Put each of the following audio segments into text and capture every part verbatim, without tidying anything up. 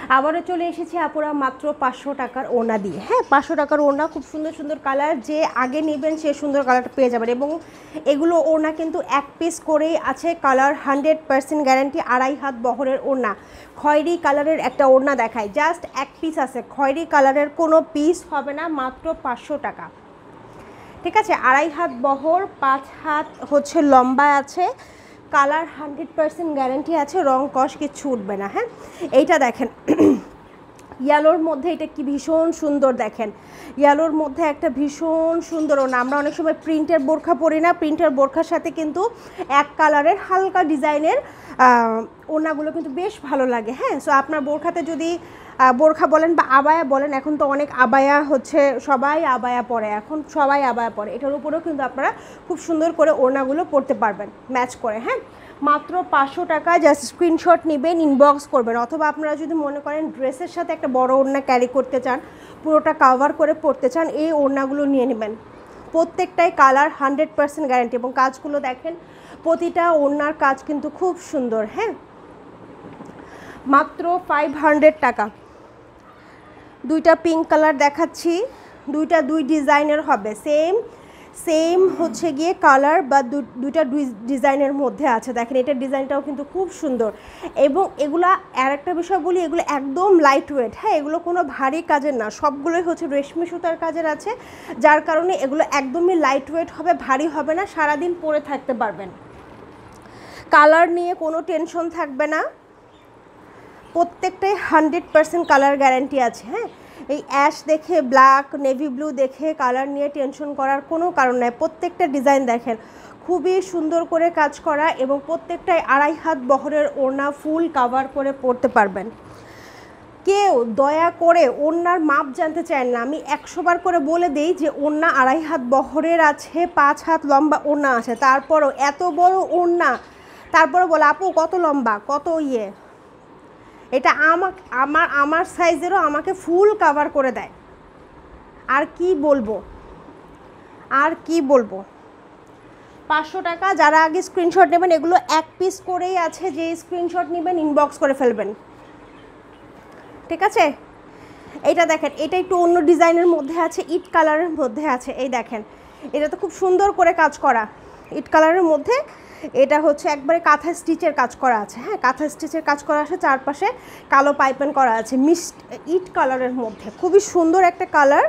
আবারও চলে এসেছি আপুরা মাত্র পাঁচশো টাকার ওড়না দিয়ে। হ্যাঁ, পাঁচশো টাকার ওড়না, খুব সুন্দর সুন্দর কালার, যে আগে নেবেন সে সুন্দর কালারটা পেয়ে যাবেন। এবং এগুলো ওড়না কিন্তু এক পিস করেই আছে, কালার হান্ড্রেড পার্সেন্ট গ্যারান্টি, আড়াই হাত বহরের ওড়না। খয়েরি কালারের একটা ওড়না দেখায়, জাস্ট এক পিস আছে, খয়েরি কালারের কোনো পিস হবে না, মাত্র পাঁচশো টাকা। ঠিক আছে, আড়াই হাত বহর, পাঁচ হাত হচ্ছে লম্বা আছে, কালার হান্ড্রেড পার্সেন্ট গ্যারান্টি আছে, রং কস কিচ্ছু উঠবে না। হ্যাঁ, এইটা দেখেন ইয়েলোর মধ্যে, এটা কি ভীষণ সুন্দর, দেখেন ইয়েলোর মধ্যে একটা ভীষণ সুন্দর ওড়না। আমরা অনেক সময় প্রিন্টের বোরখা পরি না, প্রিন্টের বোরখার সাথে কিন্তু এক কালারের হালকা ডিজাইনের ওড়নাগুলো কিন্তু বেশ ভালো লাগে। হ্যাঁ, সো আপনার বোরখাতে যদি বোরখা বলেন বা আবায়া বলেন, এখন তো অনেক আবায়া হচ্ছে, সবাই আবায়া পরে, এখন সবাই আবায়া পরে, এটার উপরেও কিন্তু আপনারা খুব সুন্দর করে ওড়নাগুলো পরতে পারবেন ম্যাচ করে। হ্যাঁ, মাত্র পাঁচশো টাকা, জাস্ট স্ক্রিনশট নেবেন, ইনবক্স করবেন। অথবা আপনারা যদি মনে করেন ড্রেসের সাথে একটা বড় ওড়না ক্যারি করতে চান, পুরোটা কাভার করে পরতে চান, এই ওড়নাগুলো নিয়ে নেবেন। প্রত্যেকটাই কালার হান্ড্রেড পার্সেন্ট গ্যারান্টি, এবং কাজগুলো দেখেন প্রতিটা ওড়নার কাজ কিন্তু খুব সুন্দর। হ্যাঁ, মাত্র ফাইভ হান্ড্রেড টাকা। দুইটা পিঙ্ক কালার দেখাচ্ছি, দুইটা দুই ডিজাইনের হবে, সেম সেম হচ্ছে গিয়ে কালার বা দুইটা দুই ডিজাইনের মধ্যে আছে। দেখেন এটার ডিজাইনটাও কিন্তু খুব সুন্দর। এবং এগুলা আর একটা বিষয় বলি, এগুলো একদম লাইট ওয়েট। হ্যাঁ, এগুলো কোনো ভারী কাজের না, সবগুলোই হচ্ছে রেশমি সুতার কাজের আছে, যার কারণে এগুলো একদমই লাইট ওয়েট হবে, ভারী হবে না, সারাদিন পরে থাকতে পারবেন। কালার নিয়ে কোনো টেনশন থাকবে না, প্রত্যেকটাই হান্ড্রেড পার্সেন্ট কালার গ্যারান্টি আছে। হ্যাঁ, এই অ্যাশ দেখে, ব্ল্যাক, নেভি ব্লু দেখে কালার নিয়ে টেনশন করার কোনো কারণ নাই। প্রত্যেকটা ডিজাইন দেখেন খুবই সুন্দর করে কাজ করা, এবং প্রত্যেকটাই আড়াই হাত বহরের ওড়না, ফুল কাভার করে পরতে পারবেন। কেউ দয়া করে ওড়নার মাপ জানতে চায় না, আমি একশো বার করে বলে দিই যে ওড়না আড়াই হাত বহরের আছে, পাঁচ হাত লম্বা ওড়না আছে, তারপরও এত বড় ওড়না, তারপরে বলে আপু কত লম্বা, কত ইয়ে, এটা আমার আমার আমার সাইজেরও আমাকে ফুল কাভার করে দেয়। আর কি বলবো, আর কি বলবো। পাঁচশো টাকা, যারা আগে স্ক্রিনশট নেবেন, এগুলো এক পিস করেই আছে, যে স্ক্রিনশট নেবেন ইনবক্স করে ফেলবেন। ঠিক আছে, এইটা দেখেন, এটা একটু অন্য ডিজাইনের মধ্যে আছে, ইট কালারের মধ্যে আছে। এই দেখেন, এটা তো খুব সুন্দর করে কাজ করা, ইট কালারের মধ্যে। এটা হচ্ছে একবারে কাঁথা স্টিচের কাজ করা আছে। হ্যাঁ, কাঁথা স্টিচের কাজ করা আছে, চারপাশে কালো পাইপেন করা আছে, মিস্ট ইট কালারের মধ্যে, খুবই সুন্দর একটা কালার।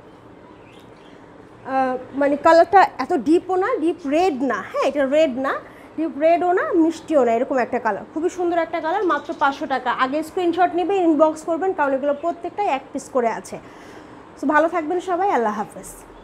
মানে কালারটা এত ডিপও না, ডিপ রেড না। হ্যাঁ, এটা রেড না, ডিপ রেডও না, মিষ্টিও না, এরকম একটা কালার, খুবই সুন্দর একটা কালার, মাত্র পাঁচশো টাকা। আগে স্ক্রিনশট নেবে, ইনবক্স করবেন, কারণ এগুলো প্রত্যেকটাই এক পিস করে আছে। সো ভালো থাকবেন সবাই, আল্লাহ হাফেজ।